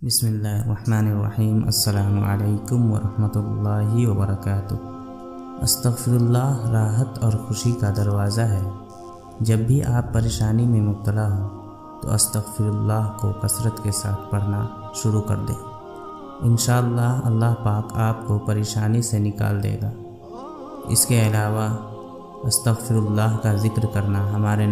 بسم اللہ الرحمن الرحیم۔ السلام علیکم ورحمۃ اللہ وبرکاتہ۔ استغفر اللہ راحت اور خوشی کا دروازہ ہے۔ جب بھی آپ پریشانی میں مبتلا ہوں تو استغفر اللہ کو کثرت کے ساتھ پڑھنا شروع کر دیں۔ انشاءاللہ اللہ پاک آپ کو پریشانی سے نکال دے گا۔ اس کے علاوہ استغفر اللہ کا ذکر کرنا ہمارے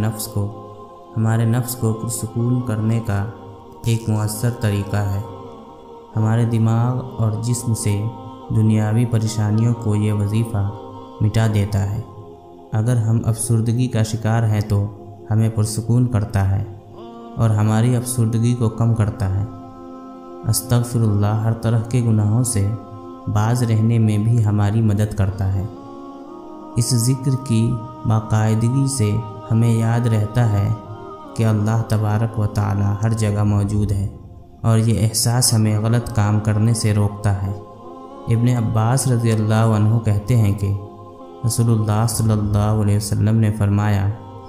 نفس کو پرسکون کرنے کا ایک مؤثر طریقہ ہے۔ ہمارے دماغ اور جسم سے دنیاوی پریشانیوں کو یہ وظیفہ مٹا دیتا ہے۔ اگر ہم افسردگی کا شکار ہیں تو ہمیں پرسکون کرتا ہے اور ہماری افسردگی کو کم کرتا ہے۔ استغفر اللہ ہر طرح کے گناہوں سے باز رہنے میں بھی ہماری مدد کرتا ہے۔ اس ذکر کی باقاعدگی سے ہمیں یاد رہتا ہے کہ اللہ تبارک و تعالی ہر جگہ موجود ہے، اور یہ احساس ہمیں غلط کام کرنے سے روکتا ہے۔ ابن عباس رضی اللہ عنہ کہتے ہیں کہ رسول اللہ صلی اللہ علیہ وسلم نے فرمایا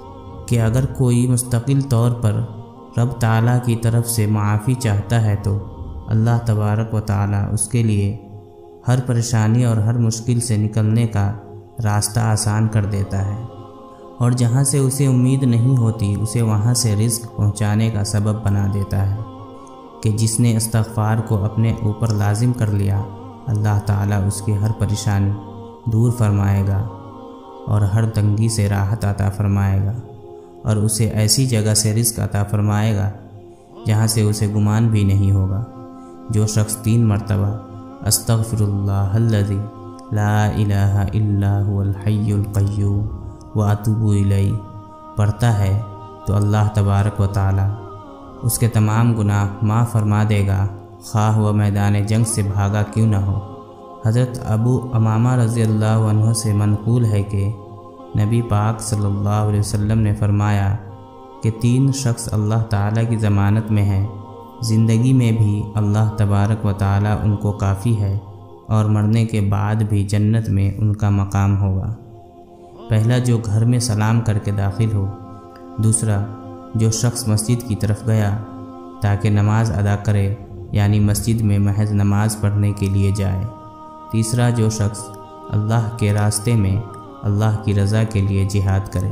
کہ اگر کوئی مستقل طور پر رب تعالیٰ کی طرف سے معافی چاہتا ہے تو اللہ تبارک و تعالیٰ اس کے لیے ہر پریشانی اور ہر مشکل سے نکلنے کا راستہ آسان کر دیتا ہے، اور جہاں سے اسے امید نہیں ہوتی اسے وہاں سے رزق پہنچانے کا سبب بنا دیتا ہے کہ جس نے استغفار کو اپنے اوپر لازم کر لیا، اللہ تعالیٰ اس کی ہر پریشانی دور فرمائے گا اور ہر تنگی سے راحت عطا فرمائے گا، اور اسے ایسی جگہ سے رزق عطا فرمائے گا جہاں سے اسے گمان بھی نہیں ہوگا۔ جو شخص 3 مرتبہ استغفر اللہ الذی لا الہ الا هو الحی القیوم واتوب الیہ پڑھتا ہے تو اللہ تبارک و تعالی اس کے تمام گناہ معاف فرما دے گا، خواہ وہ میدان جنگ سے بھاگا کیوں نہ ہو۔ حضرت ابو امامہ رضی اللہ عنہ سے منقول ہے کہ نبی پاک صلی اللہ علیہ وسلم نے فرمایا کہ 3 شخص اللہ تعالیٰ کی ضمانت میں ہیں، زندگی میں بھی اللہ تبارک و تعالیٰ ان کو کافی ہے اور مرنے کے بعد بھی جنت میں ان کا مقام ہوگا۔ پہلا جو گھر میں سلام کر کے داخل ہو، دوسرا جو شخص مسجد کی طرف گیا تاکہ نماز ادا کرے یعنی مسجد میں محض نماز پڑھنے کے لیے جائے، تیسرا جو شخص اللہ کے راستے میں اللہ کی رضا کے لیے جہاد کرے۔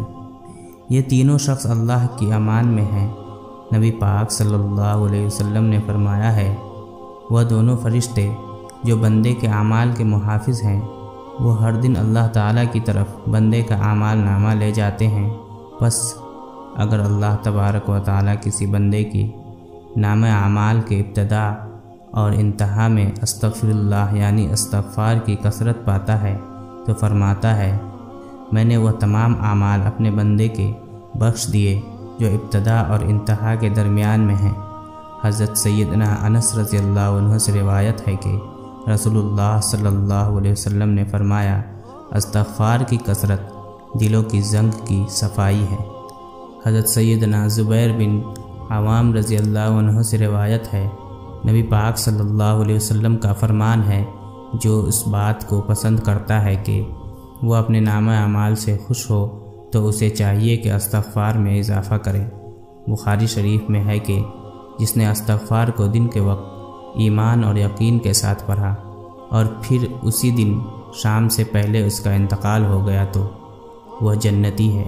یہ تینوں شخص اللہ کی امان میں ہیں۔ نبی پاک صلی اللہ علیہ وسلم نے فرمایا ہے، وہ دونوں فرشتے جو بندے کے اعمال کے محافظ ہیں، وہ ہر دن اللہ تعالیٰ کی طرف بندے کا اعمال نامہ لے جاتے ہیں۔ پس اگر اللہ تبارک و تعالیٰ کسی بندے کی نامہ اعمال کے ابتدا اور انتہا میں استغفر اللہ یعنی استغفار کی کثرت پاتا ہے تو فرماتا ہے، میں نے وہ تمام اعمال اپنے بندے کے بخش دیے جو ابتدا اور انتہا کے درمیان میں ہیں۔ حضرت سیدنا انس رضی اللہ عنہ سے روایت ہے کہ رسول اللہ صلی اللہ علیہ وسلم نے فرمایا، استغفار کی کثرت دلوں کی زنگ کی صفائی ہے۔ حضرت سیدنا زبیر بن عوام رضی اللہ عنہ سے روایت ہے، نبی پاک صلی اللہ علیہ وسلم کا فرمان ہے، جو اس بات کو پسند کرتا ہے کہ وہ اپنے نامہ اعمال سے خوش ہو تو اسے چاہیے کہ استغفار میں اضافہ کرے۔ بخاری شریف میں ہے کہ جس نے استغفار کو دن کے وقت ایمان اور یقین کے ساتھ پڑھا اور پھر اسی دن شام سے پہلے اس کا انتقال ہو گیا تو وہ جنتی ہے،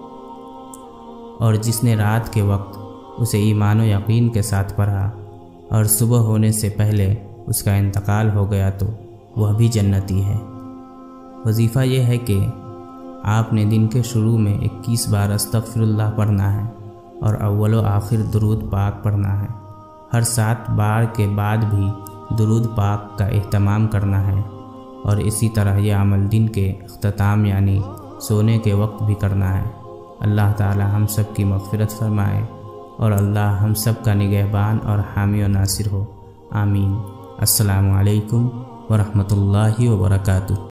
اور جس نے رات کے وقت اسے ایمان و یقین کے ساتھ پڑھا اور صبح ہونے سے پہلے اس کا انتقال ہو گیا تو وہ بھی جنتی ہے۔ وظیفہ یہ ہے کہ آپ نے دن کے شروع میں 21 بار استغفر اللہ پڑھنا ہے اور اول و آخر درود پاک پڑھنا ہے۔ ہر 7 بار کے بعد بھی درود پاک کا اہتمام کرنا ہے، اور اسی طرح یہ عمل دن کے اختتام یعنی سونے کے وقت بھی کرنا ہے۔ اللہ تعالی ہم سب کی مغفرت فرمائے، اور اللہ ہم سب کا نگہبان اور حامی و ناصر ہو، آمین۔ السلام علیکم ورحمۃ اللہ وبرکاتہ۔